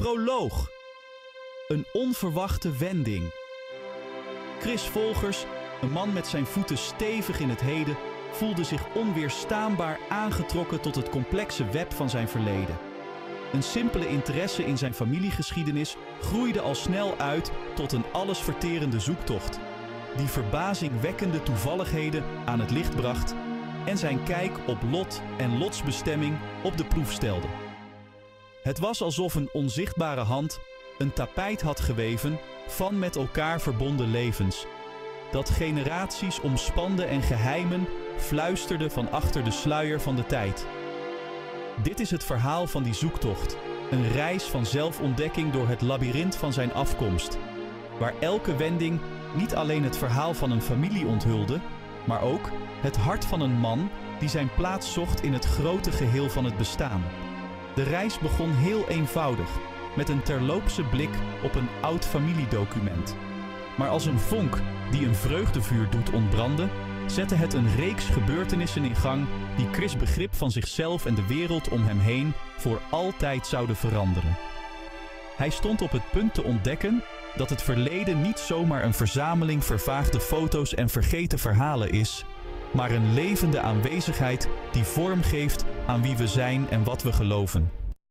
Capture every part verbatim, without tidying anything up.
Proloog. Een onverwachte wending. Chris Volgers, een man met zijn voeten stevig in het heden, voelde zich onweerstaanbaar aangetrokken tot het complexe web van zijn verleden. Een simpele interesse in zijn familiegeschiedenis groeide al snel uit tot een allesverterende zoektocht, die verbazingwekkende toevalligheden aan het licht bracht en zijn kijk op lot en lotsbestemming op de proef stelde. Het was alsof een onzichtbare hand een tapijt had geweven van met elkaar verbonden levens, dat generaties omspande en geheimen fluisterde van achter de sluier van de tijd. Dit is het verhaal van die zoektocht, een reis van zelfontdekking door het labyrint van zijn afkomst, waar elke wending niet alleen het verhaal van een familie onthulde, maar ook het hart van een man die zijn plaats zocht in het grote geheel van het bestaan. De reis begon heel eenvoudig, met een terloopse blik op een oud familiedocument. Maar als een vonk die een vreugdevuur doet ontbranden, zette het een reeks gebeurtenissen in gang die Chris' begrip van zichzelf en de wereld om hem heen voor altijd zouden veranderen. Hij stond op het punt te ontdekken dat het verleden niet zomaar een verzameling vervaagde foto's en vergeten verhalen is, maar een levende aanwezigheid die vorm geeft aan wie we zijn en wat we geloven.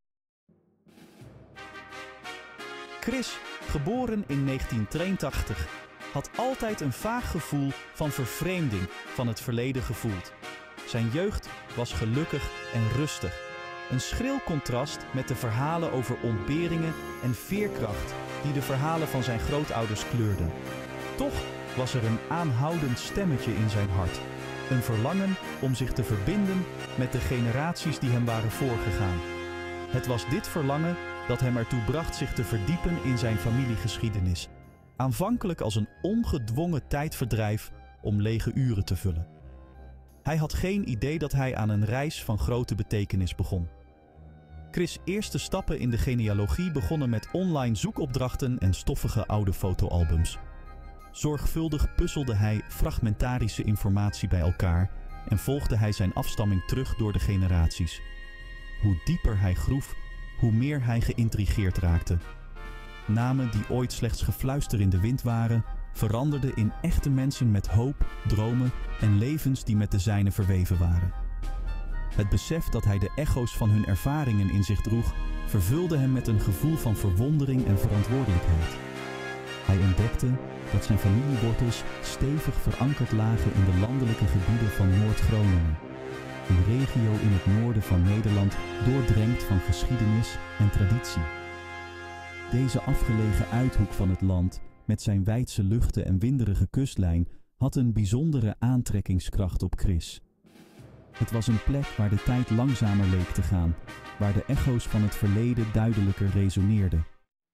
Chris, geboren in negentien tweeëntachtig, had altijd een vaag gevoel van vervreemding van het verleden gevoeld. Zijn jeugd was gelukkig en rustig. Een schril contrast met de verhalen over ontberingen en veerkracht die de verhalen van zijn grootouders kleurden. Toch was er een aanhoudend stemmetje in zijn hart. Een verlangen om zich te verbinden met de generaties die hem waren voorgegaan. Het was dit verlangen dat hem ertoe bracht zich te verdiepen in zijn familiegeschiedenis. Aanvankelijk als een ongedwongen tijdverdrijf om lege uren te vullen. Hij had geen idee dat hij aan een reis van grote betekenis begon. Chris' eerste stappen in de genealogie begonnen met online zoekopdrachten en stoffige oude fotoalbums. Zorgvuldig puzzelde hij fragmentarische informatie bij elkaar en volgde hij zijn afstamming terug door de generaties. Hoe dieper hij groef, hoe meer hij geïntrigeerd raakte. Namen die ooit slechts gefluister in de wind waren, veranderden in echte mensen met hoop, dromen en levens die met de zijne verweven waren. Het besef dat hij de echo's van hun ervaringen in zich droeg, vervulde hem met een gevoel van verwondering en verantwoordelijkheid. Hij ontdekte dat zijn familiewortels stevig verankerd lagen in de landelijke gebieden van Noord-Groningen, een regio in het noorden van Nederland doordrenkt van geschiedenis en traditie. Deze afgelegen uithoek van het land, met zijn wijdse luchten en winderige kustlijn, had een bijzondere aantrekkingskracht op Chris. Het was een plek waar de tijd langzamer leek te gaan, waar de echo's van het verleden duidelijker resoneerden.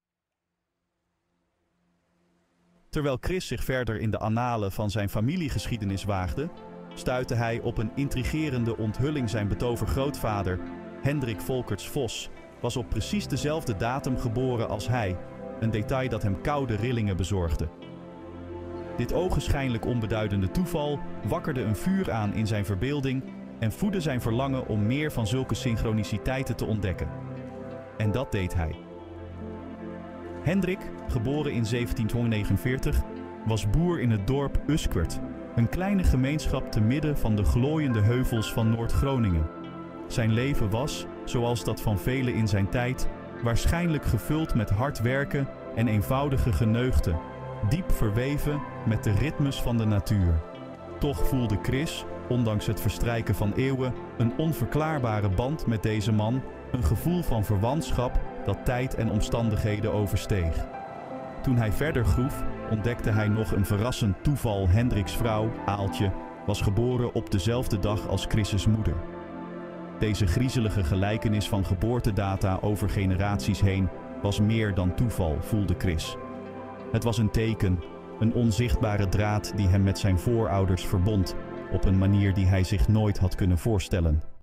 Terwijl Chris zich verder in de annalen van zijn familiegeschiedenis waagde, stuitte hij op een intrigerende onthulling. Zijn betovergrootvader, Hendrik Volkerts Vos, was op precies dezelfde datum geboren als hij, een detail dat hem koude rillingen bezorgde. Dit ogenschijnlijk onbeduidende toeval wakkerde een vuur aan in zijn verbeelding en voedde zijn verlangen om meer van zulke synchroniciteiten te ontdekken. En dat deed hij. Hendrik, geboren in zeventienhonderdnegenenveertig, was boer in het dorp Usquert, een kleine gemeenschap te midden van de glooiende heuvels van Noord-Groningen. Zijn leven was, zoals dat van velen in zijn tijd, waarschijnlijk gevuld met hard werken en eenvoudige geneugten, diep verweven met de ritmes van de natuur. Toch voelde Chris, ondanks het verstrijken van eeuwen, een onverklaarbare band met deze man, een gevoel van verwantschap dat tijd en omstandigheden oversteeg. Toen hij verder groef, ontdekte hij nog een verrassend toeval. Hendriks vrouw, Aaltje, was geboren op dezelfde dag als Chris' moeder. Deze griezelige gelijkenis van geboortedata over generaties heen was meer dan toeval, voelde Chris. Het was een teken, een onzichtbare draad die hem met zijn voorouders verbond, op een manier die hij zich nooit had kunnen voorstellen.